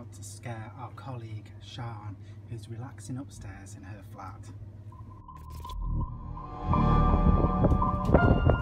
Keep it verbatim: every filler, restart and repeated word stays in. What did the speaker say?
about to scare our colleague Sian, who's relaxing upstairs in her flat.